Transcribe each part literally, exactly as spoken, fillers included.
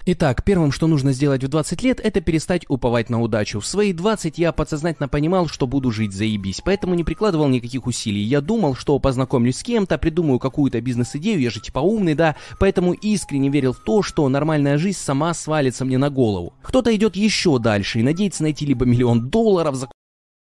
Итак, первым, что нужно сделать в двадцать лет, это перестать уповать на удачу. В свои двадцать я подсознательно понимал, что буду жить заебись, поэтому не прикладывал никаких усилий. Я думал, что познакомлюсь с кем-то, придумаю какую-то бизнес-идею, я же типа умный, да, поэтому искренне верил в то, что нормальная жизнь сама свалится мне на голову. Кто-то идет еще дальше и надеется найти либо миллион долларов за...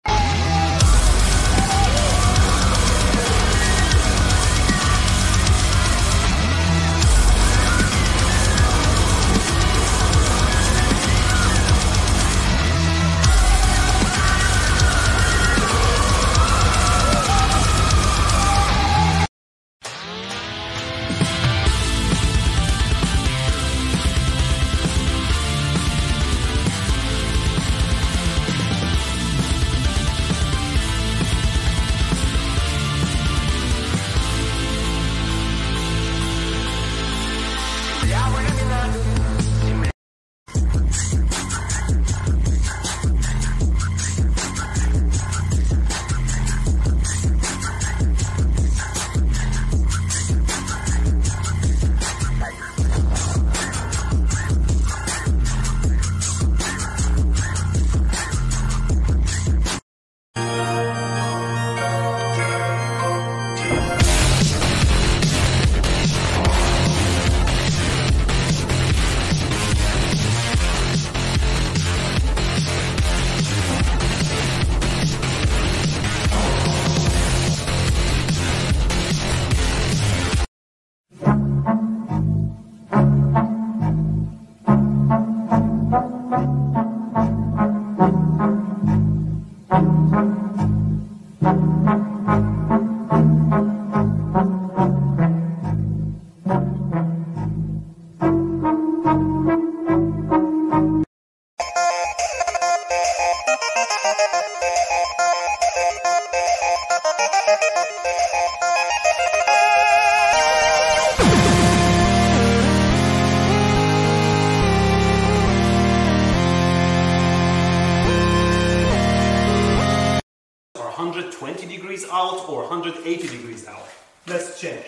one hundred twenty degrees out or one hundred eighty degrees out. Let's check.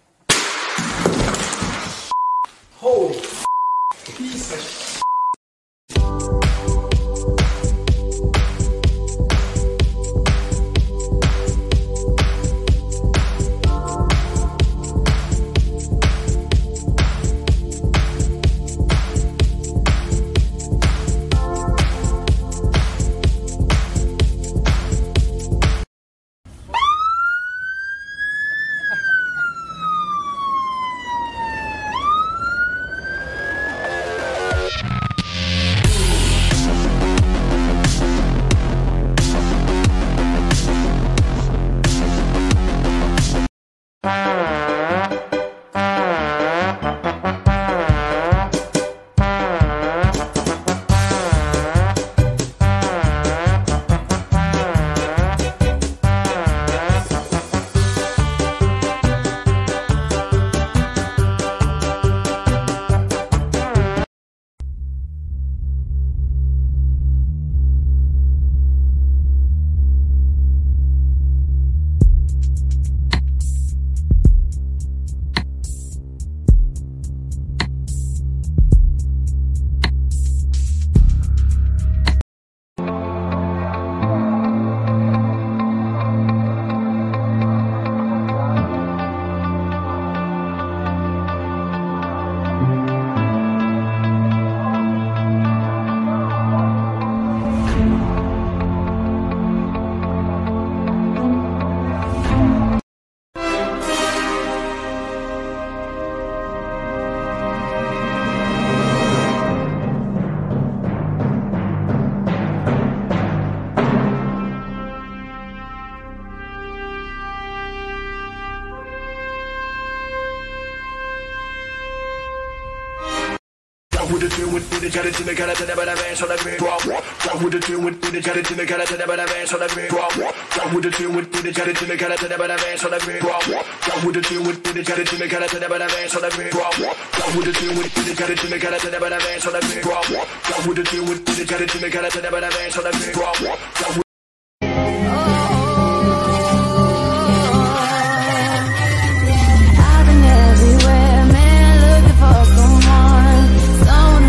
Holy piece of with the deal with the got it in the got it in the man so that me drop drop with the deal with the got it in the got it in the man so that me drop drop with the deal with the got it in the got it in the man so that me drop drop with the deal with the got it in the got it in the man so that me drop drop with the deal with the got it in the got it in the man so that me drop drop with the deal with the got it in the got it in the man so that me drop drop I've been everywhere, man, looking for someone, someone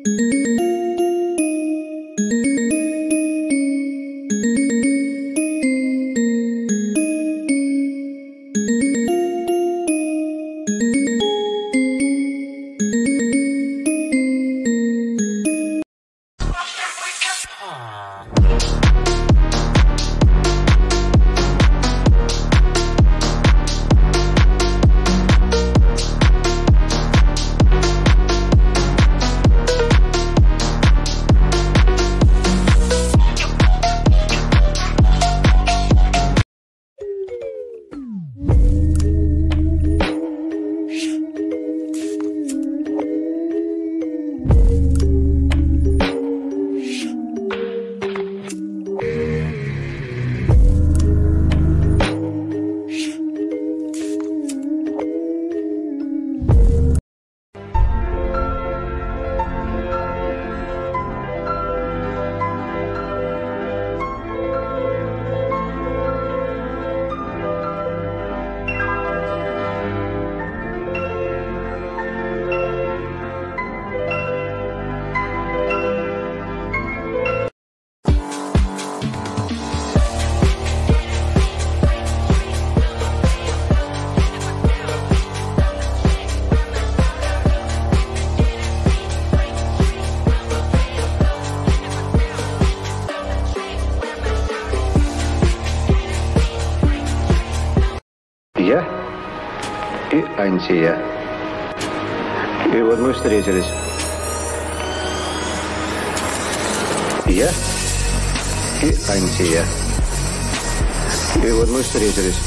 Я и антия. И вот мы встретились. Я и антия. И вот мы встретились.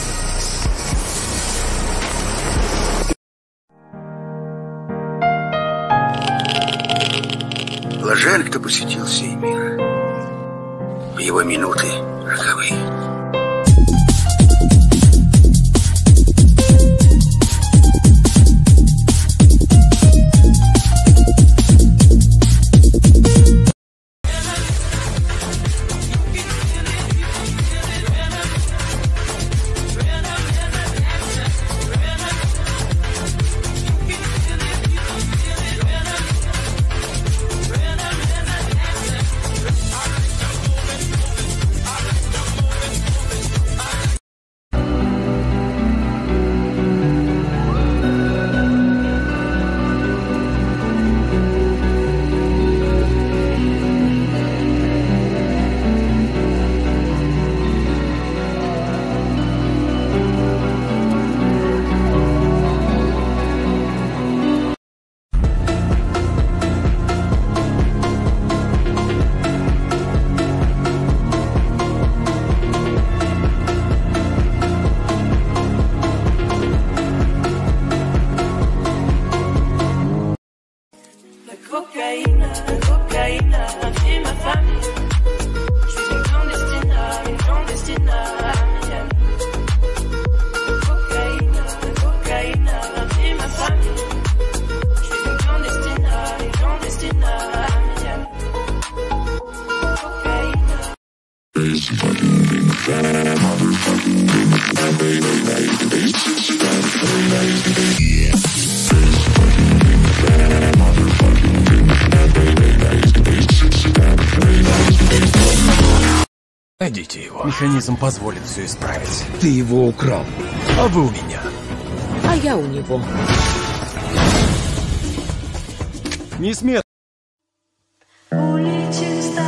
Блажен, кто посетил сей мир в его минуты роковые. Cocaïne, cocaïne, c'est ma famille. Je suis une clandestine, une clandestine arménienne. Cocaïne, cocaïne, c'est ma famille. Je suis une clandestine, une clandestine arménienne. Cocaïne. Найдите его. Механизм позволит все исправить. Ты его украл. А вы у меня. А я у него. Не смей. Улетит.